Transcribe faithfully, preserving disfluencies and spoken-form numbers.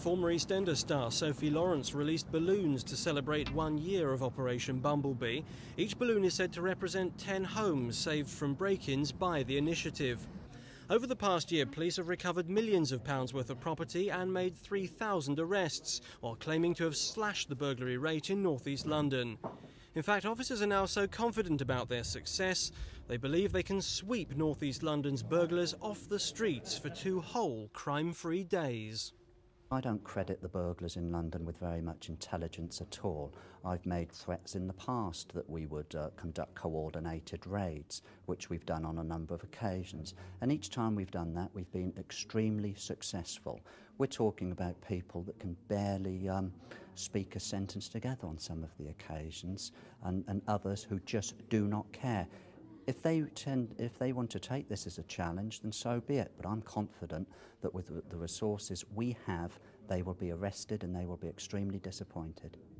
Former EastEnders star Sophie Lawrence released balloons to celebrate one year of Operation Bumblebee. Each balloon is said to represent ten homes saved from break-ins by the initiative. Over the past year, police have recovered millions of pounds worth of property and made three thousand arrests, while claiming to have slashed the burglary rate in North East London. In fact, officers are now so confident about their success, they believe they can sweep North East London's burglars off the streets for two whole crime-free days. I don't credit the burglars in London with very much intelligence at all. I've made threats in the past that we would uh, conduct coordinated raids, which we've done on a number of occasions. And each time we've done that, we've been extremely successful. We're talking about people that can barely um, speak a sentence together on some of the occasions, and, and others who just do not care. If they tend, if they want to take this as a challenge, then so be it. But I'm confident that with the resources we have, they will be arrested and they will be extremely disappointed.